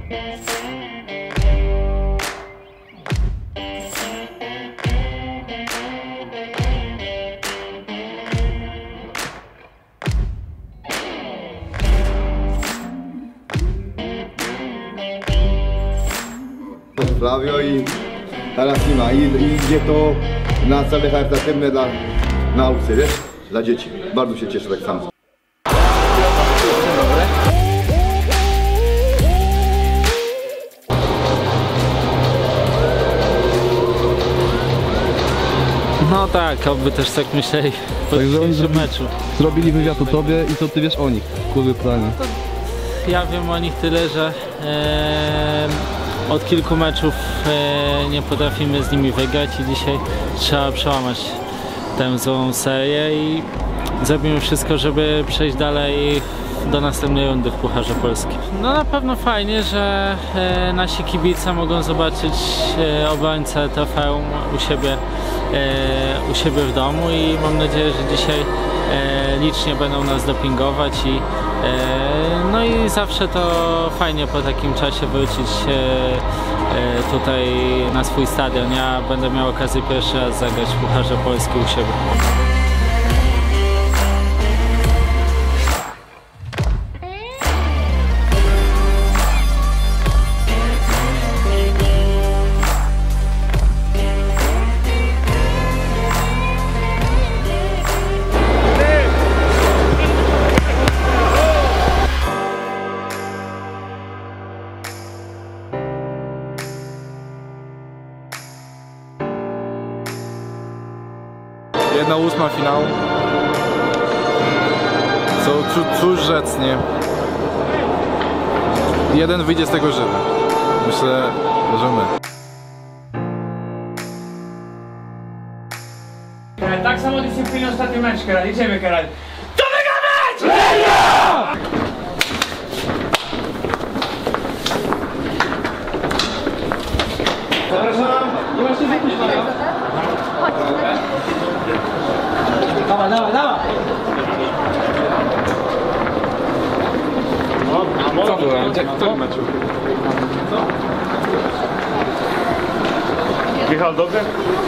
Flavio i teraz nie ma. I idzie to na cele charytatywne dla nauce, wiesz? Dla dzieci. Bardzo się cieszę tak samo. No tak, oby też tak myśleli po dzisiejszym meczu. Zrobili wywiad o tobie i co ty wiesz o nich w klubie planie? Ja wiem o nich tyle, że od kilku meczów nie potrafimy z nimi wygrać i dzisiaj trzeba przełamać tę złą serię i zrobimy wszystko, żeby przejść dalej do następnej rundy w Pucharze Polski. No na pewno fajnie, że nasi kibice mogą zobaczyć obrońcę trofeum u siebie w domu i mam nadzieję, że dzisiaj licznie będą nas dopingować i no i zawsze to fajnie po takim czasie wrócić tutaj na swój stadion. Ja będę miał okazję pierwszy raz zagrać w Pucharze Polski u siebie. Jedna ósma finału. Cóż rzec, nie? Jeden wyjdzie z tego żywy. Myślę, że my. Tak samo dyscypliny ostatni mecz, Keral. Idziemy, Keral. To mega mecz! Legia! Zapraszam. Nie masz się wypuść, Dawaj, dawaj, dawaj! Co było? Kto w meczu? Michał, dobrze?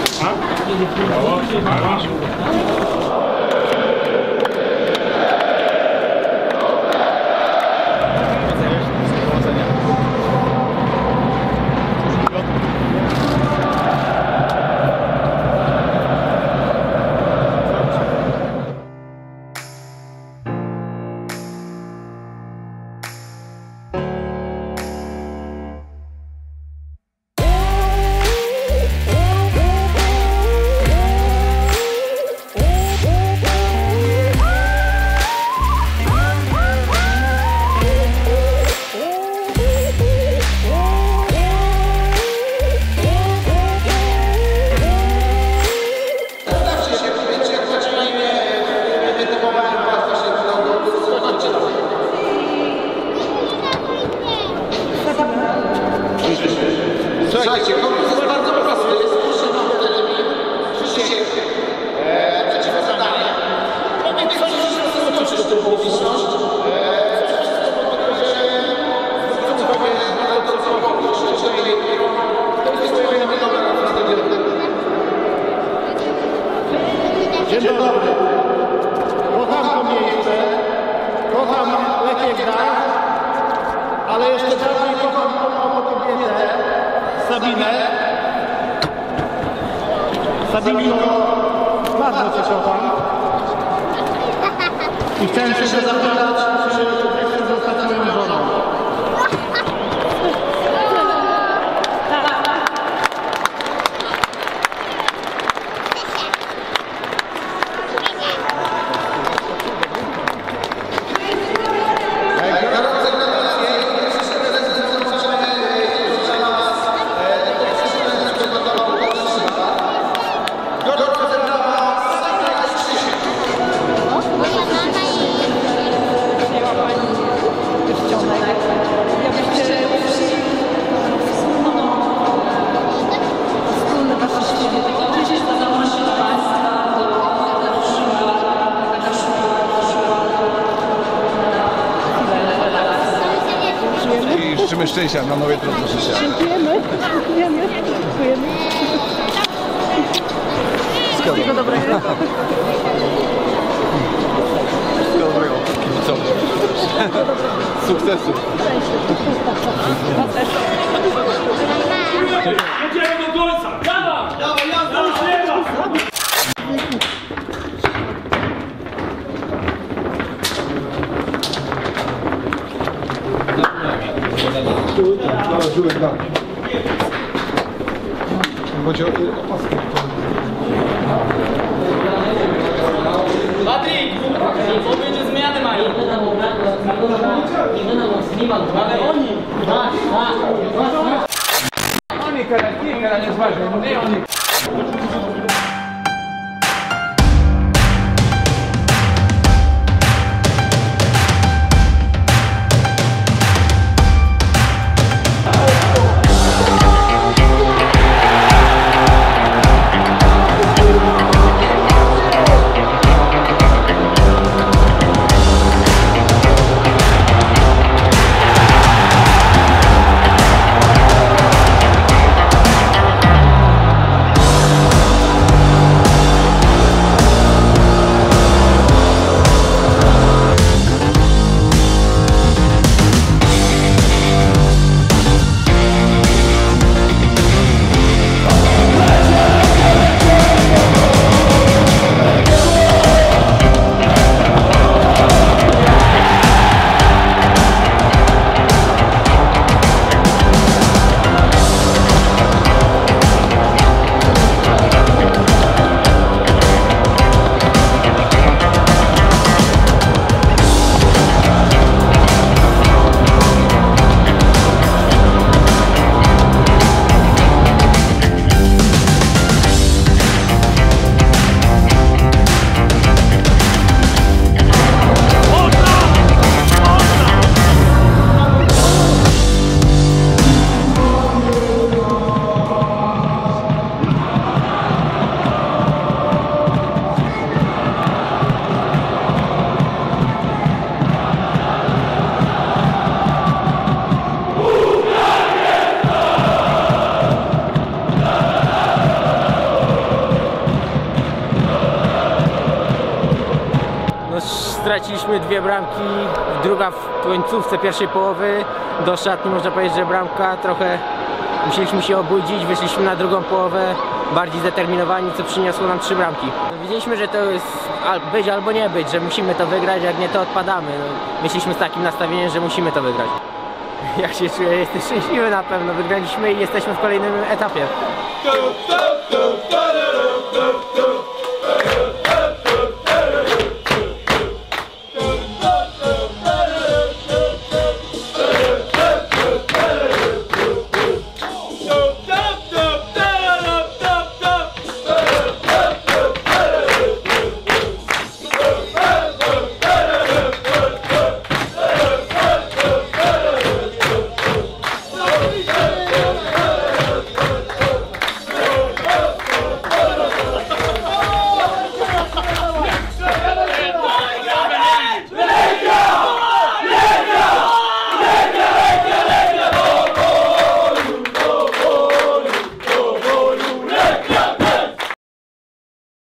Słuchajcie, konkurs jest bardzo prosty. Spójrzcie na telewizję. Wszyscy przeciwko zadanie. Powiem coś, że zobaczysz tę publiczność. Dzień dobry. Kocham to miejsce, kocham Lechię Gdańsk, ale jeszcze bardziej kocham tą kobietę, Sabinę. Sabino, bardzo cię kocham. I chciałem się zapytać, czy chcesz zostać moją żoną. i życzymy szczęścia na nowej drodze życia. Dziękujemy. Dziękujemy. Wszystkiego dobrego. Wszystkiego dobrego. Kibicowi. Sukcesu. Jedziemy do końca! Dawaj! Dawaj, jazda! Żółek, da. Chodzi o opaskę. Patryk! Powiedz, że zmiany mają. Ale oni! Oni, Karol, nie jest ważne, nie oni. Straciliśmy 2 bramki, druga w końcówce pierwszej połowy. Do szatni można powiedzieć, że bramka, trochę musieliśmy się obudzić, wyszliśmy na drugą połowę bardziej zdeterminowani, co przyniosło nam 3 bramki. Widzieliśmy, że to jest być albo nie być, że musimy to wygrać, jak nie to odpadamy. Myśleliśmy z takim nastawieniem, że musimy to wygrać. Jak się czuję? Jestem szczęśliwy na pewno, wygraliśmy i jesteśmy w kolejnym etapie.